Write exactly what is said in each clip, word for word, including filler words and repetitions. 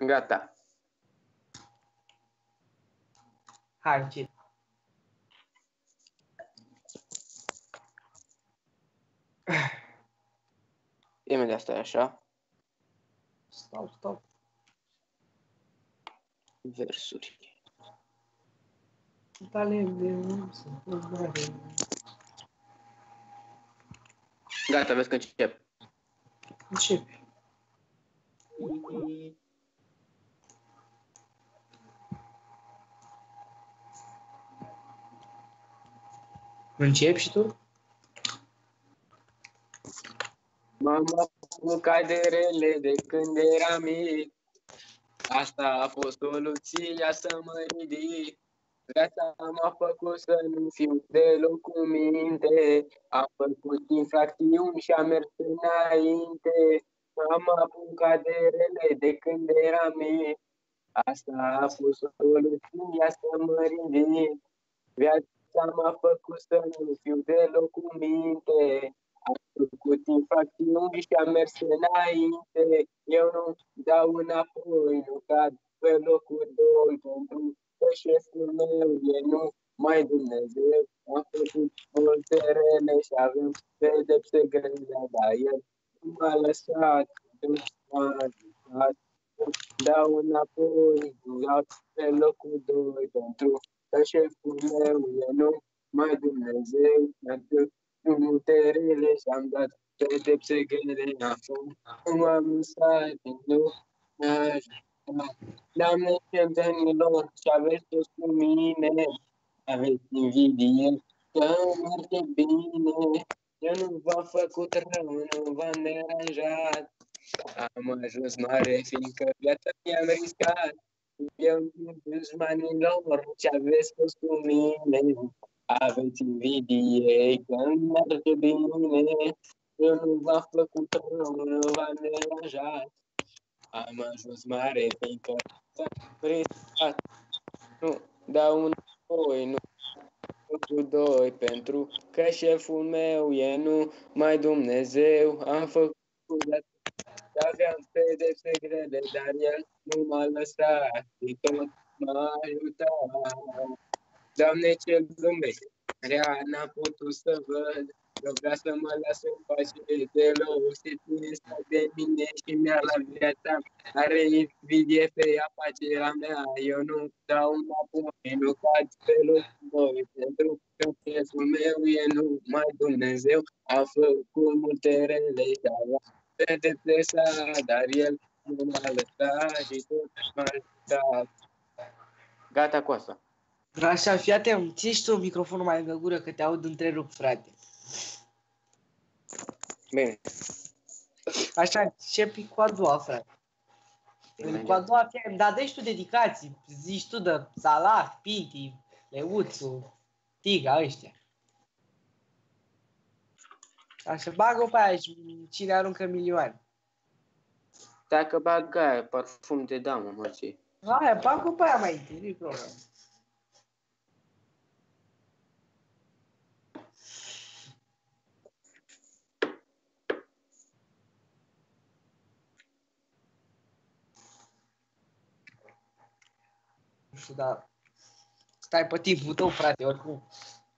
Gata. Hai, încep. Imediat stai așa. Stop, stop. Versuri. Talent de om să mare. Gata, vezi că încep. Începi. Începi și tu? M-am apucat de rele de când eram mic. Asta a fost soluția să mă ridic. Viața m-a făcut să nu fiu deloc cu minte. Am făcut infracțiuni și am mers înainte. M-am apucat de rele de când eram mic. Asta a fost soluția să mă ridic. Viața m-a făcut să nu fiu deloc cu minte. Am făcut infracțiuni și am mers înainte. Eu nu dau înapoi, nu cad pe locul doi, pentru că șeful meu e nu mai Dumnezeu. Am făcut multe rele și avem pedepse grele, dar el nu m-a lăsat, nu m-a lăsat. Dau înapoi, nu dau pe locul doi, pentru că șeful meu e nu mai Dumnezeu. Am multe rele și am dat pedepse grele, acum nu m-am lăsat, nu m-a ajutat. Doamne, cetățenilor, și aveți toți cu mine, aveți invidie, că merge bine. Eu nu v-am făcut rău, nu v-am deranjat. Am ajuns mare, fiindcă viața mi-am riscat. Eu nu dușmanilor, ce aveți toți cu mine, aveți invidie, că merge bine. Eu nu v-am făcut rău, nu v-am deranjat. Am ajuns mare, fiindcă v-am riscat. Nu dau înapoi, nu cu doi, pentru că șeful meu e nu mai Dumnezeu. Am făcut aveam pedepse grele, dar el nu m-a lăsat și tot m-a ajutat. Doamne, ce lume rea n-a putut să văd, eu vreau să mă las în pace deloc, se ține de mine și mi-a la viața, are invidie pe afacerea mea, eu nu dau înapoi, nu cad pe locul, pentru că șeful meu e numai Dumnezeu, a făcut multe rele și avea pedepse, dar el nu m-a lăsat și tot m-a ajutat. Gata cu asta. Așa, fii atent, ții și tu microfonul mai lângă gură că te aud întrerup, frate. Bine. Așa, începi cu a doua, frate. Bine. Cu a doua, fie, dar dă-și tu dedicații, zici tu de Salah, Pinti, Leuțu, Tiga, ăștia. Așa, bagă pe aia și cine aruncă milioane. Dacă bag aia, parfum de damă, mă, ce? Aia, bagă pe aia mai întâi, nu-i problemă. Nu știu, dar stai pe timpul tău, frate, oricum.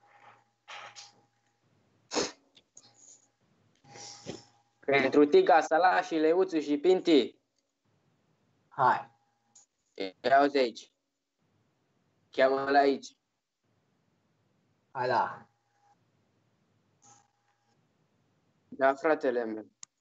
Pentru Tiga, Salah și Leuțu și Pinti. Hai. Ia-uzi aici. Cheamă-l aici. Hai, da. Da, fratele meu.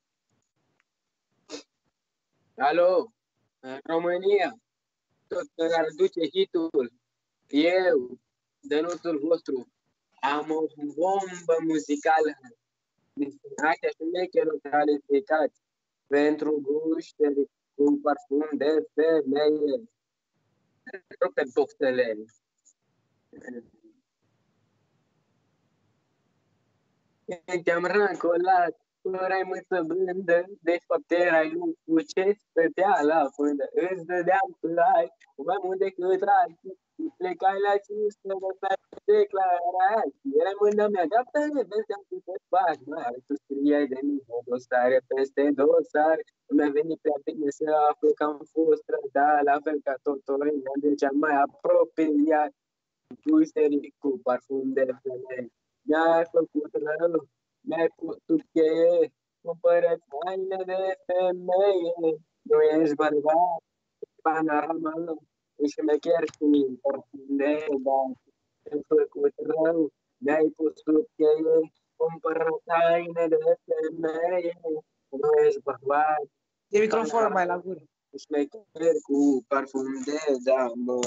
Alo, în România, tot care duce hitul, eu, dănuțul vostru, am o bombă muzicală destinată șmecherilor calificați pentru gușteri cu parfum de femeie. Rog pe boxele. Te-am rancolat, erai mâță blândă, de fapt erai lucru ce stătea la fândă. Îți dădeam plai, mai mult decât alții, plecai la cinste, lăsai declarație, rămână mea, gata, ne vedeam cu te faci, mare, tu scriai de mine dosare peste dosare, mi-a venit prea bine să aflu că am fost trădat, la fel ca Totorina, de cea mai apropiat, cu serii cu parfum de femeie, mi-ai făcut rău, mi-ai putut cheie, cumpără-ți haine de femeie, nu ești bărbat, panorama, ești mecher și parfum de bani, mi-ai făcut rău, mi-ai putut cheie, cumpără-ți haine de femeie, nu ești bărbat, De microfonul mai la gură. ești mecher cu parfum de damă.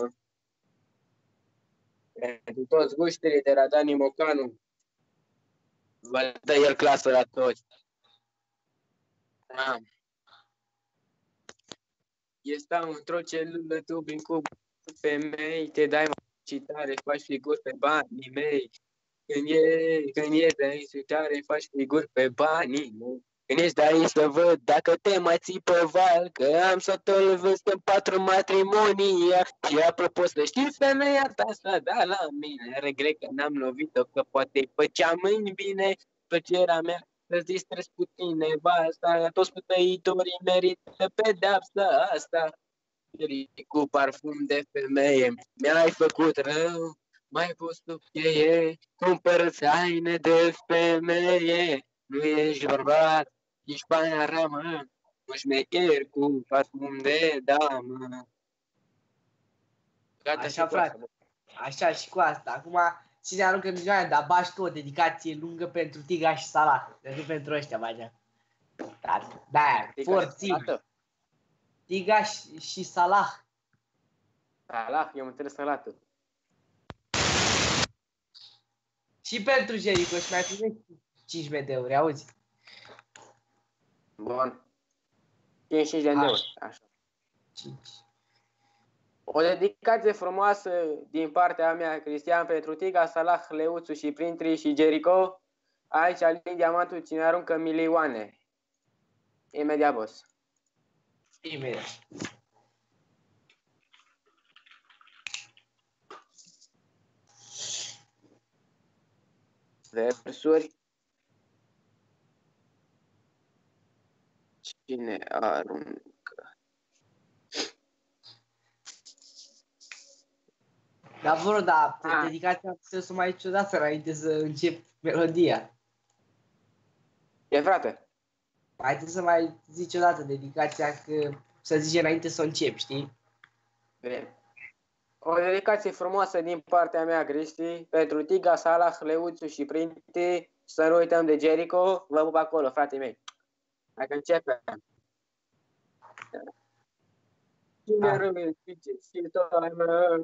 Pentru toți gușterii de la Dani Mocanu, vă dă el clasă la toți. Da. Eu stau într-o celulă, tu vin cu femei, te dai citare, faci figuri pe banii mei. Când e, când e de insultare, faci figuri pe banii mei. Când ești de aici să văd dacă te mai ții pe val, că am să te văzut în patru matrimonia. Și apropo să știi, femeia ta s-a dat la mine. Regret că n-am lovit-o, că poate îi făceam în bine. Plăcerea mea să-ți distrezi puțin nevasta, toți putăitorii merită pedeapsa asta. Cu parfum de femeie, mi-ai făcut rău, mai pus tu cheie, cumpără-ți haine de femeie, nu ești bărbat, ești panorama, nu șmecher cu parfum de damă. Gata. Așa, frate. Așa și cu asta. Acum, cine aruncă milioane, dar bași tu o dedicație lungă pentru Tiga și Salah. Deci pentru ăștia, mai da, da, forții. Tiga și, și Salah. Salah, eu mă înțeles Salatul. Și pentru Jericho și mai primești cinci mii de euro, auzi? Bun. cincizeci și cinci de euro, așa. cinci. O dedicație frumoasă din partea mea, Cristian, pentru Tiga, Salah, Leuțu și Printri și Jericho. Aici, Alin Diamantul, cine aruncă milioane. Imediat, boss. Imediat. Versuri. Cine aruncă? Dar vor, da, dedicația trebuie să mai aici odată înainte să încep melodia. E, frate? Mai trebuie să mai zici odată dedicația, că să zici înainte să o încep, știi? Bine. O dedicație frumoasă din partea mea, Cristi, pentru Tiga, Salah, Leuțu și Printi. Să nu uităm de Jericho. Vă pup acolo, frații mei. Dacă începem. Cine rămâne și toamnă?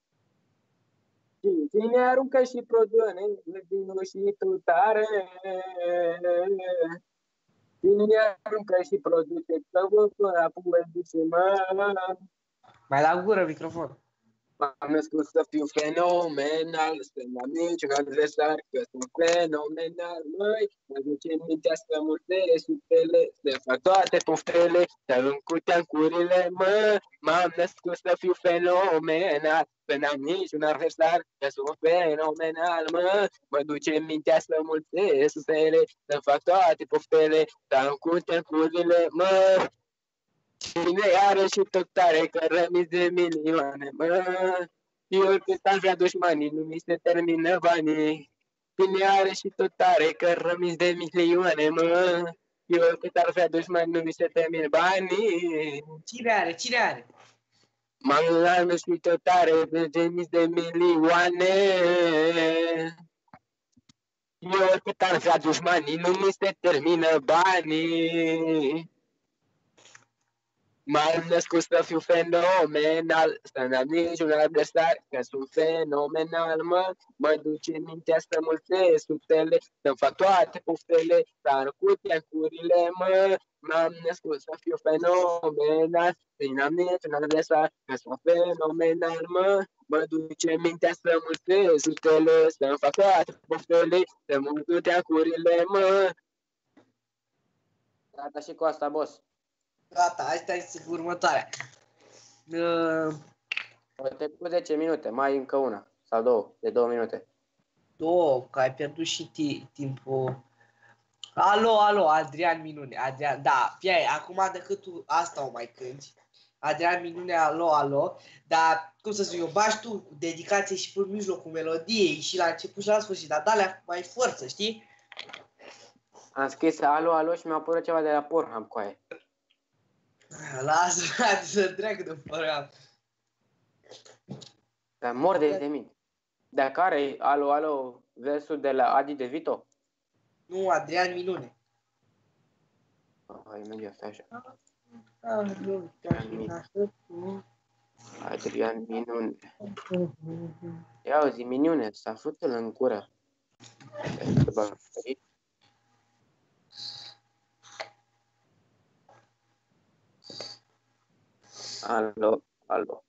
Cine aruncă și produne, vino și tu tare. Cine aruncă și produce, că vă până apoi duce, mă. Mai la gură microfon. M-am născut să fiu fenomenal, să n-am niciun adversar, că sunt fenomenal, măi. Mă duce mintea să multe sutele, să fac toate puftele, să încuteam curile, mă. M-am născut să fiu fenomenal, să n-am niciun adversar, că sunt fenomenal, mă. Mă duce mintea să multe sutele, să fac toate puftele, să încuteam curile, mă. Cine are și tot tare, că rămiți de milioane, mă. Eu cât ar vrea dușmanii, nu mi se termină banii. Cine are și tot tare, că rămiți de milioane, mă. Eu cât ar vrea dușmanii, nu mi se termină banii. Cine are? Cine are? M-am luat și tot tare, rămiți de milioane. Eu cât ar vrea dușmanii, nu mi se termină banii. M-am născut să fiu fenomenal, să n-am niciun adversar, că sunt fenomenal, mă. Mă duce mintea să mulțesc sutele, să-mi fac toate puftele, să arunc curile, mă. M-am născut să fiu fenomenal, să n-am niciun adversar, că sunt fenomenal, mă. Mă duce mintea să mulțesc sutele, să-mi fac toate puftele, să-mi arunc curile, mă. Gata și cu asta, boss. Gata, asta este următoarea. Uh, Au trecut zece minute, mai încă una sau două, de două minute. Două, că ai pierdut și timpul. Alo, alo, Adrian Minune, Adrian, da, fie, acum decât tu asta o mai cânti. Adrian Minune, alo, alo, dar, cum să spun eu, bași tu cu dedicație și pe mijlocul melodiei și la început și la sfârșit, dar de-alea mai forță, știi? Am scris alo, alo și mi-a apărut ceva de la Pornhub cu aia. Lasă, frate, să trec de fără. Dar mor de temit. De care e alo, alo, versul de la Adi De Vito? Nu, Adrian Minune. Oh, imediat, stai așa. Adrian Minune. Ia auzi, Minune, s-a făcut în cură. Alo, alo.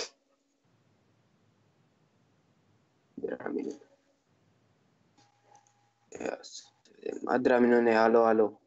Adrian Minune. Yes. Adrian Minune, alo, alo.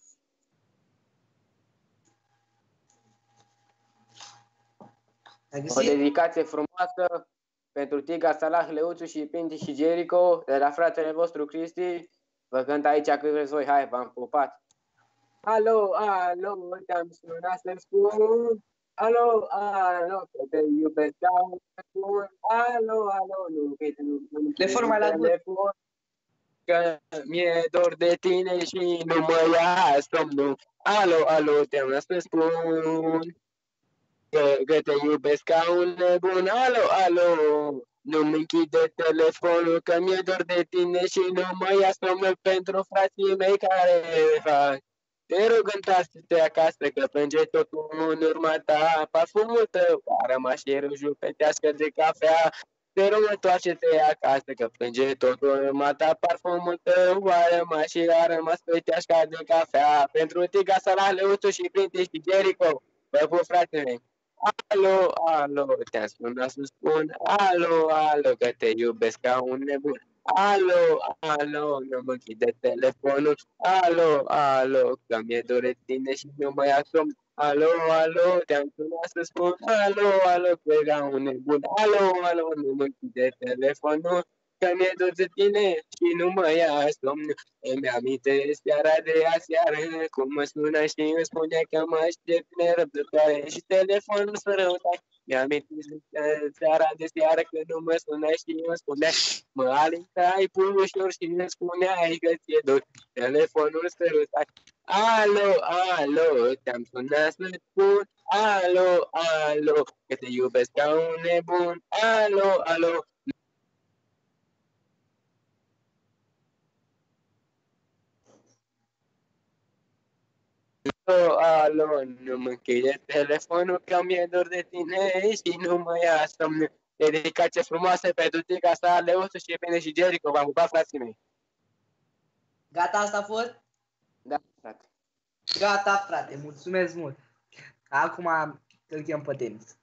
O dedicație frumoasă pentru Tiga, Salah, Leuțu și Pinti și Jericho, de la fratele vostru Cristi. Vă cânt aici cât vreți voi, hai, v-am pupat. Alo, alo, te-am sunat să-ți spun. Alo, alo, că te iubesc ca un spun. Alo, alo, nu uite, nu nu telefon. Că mi-e dor de tine și nu mă ia somnul. Alo, alo, te-am sunat să-ți spun. Că, că te iubesc ca un nebun, alo, alo, nu-mi închide telefonul, că mi-e dor de tine și nu mă ia somnul pentru frații mei care fac. Te rog, întoarce-te acasă, că plânge totul în urma ta, parfumul tău a rămas și râjul pe tească de cafea. Te rog, întoarce-te acasă, că plânge totul în urma ta, parfumul tău a rămas și a rămas pe teasca de cafea. Pentru Tiga, Salah, Leuțu și Pinti și Jericho, vă pup, fratele mei. Alo, alo, te-am sunat să spun, alo, alo, că te iubesc ca un nebun. Alo, alo, nu mă închide telefonul. Alo, alo, că mi-e dor de tine și nu mă ia somn. Alo, alo, te-am sunat să spun, alo, alo, că e ca un nebun. Alo, alo, nu mă închide telefonul, că mi-e dor de tine și nu mă ia somn. Îmi amintesc seara de aseară, cum mă sună și îmi spune că mă aștept nerăbdătoare și telefonul să răutate. Mi-amintesc seara de seară când nu mă sună și îmi spunea, mă alintai pușor și îmi spuneai că ți-e dor, telefonul să răutate. Alo, alo, te-am sunat să-ți spun, alo, alo, că te iubesc ca un nebun, alo, alo. Alo, alo, nu mă încheie telefonul, că mi-e dor de tine și nu mă ia somn. Dedicație frumoasă pentru Tiga, Salah, Leuțu și Pinti și Jericho, v-am pupat, frații mei. Gata, asta a fost? Da, frate. Gata, frate, mulțumesc mult. Acum îl chem pe tenis.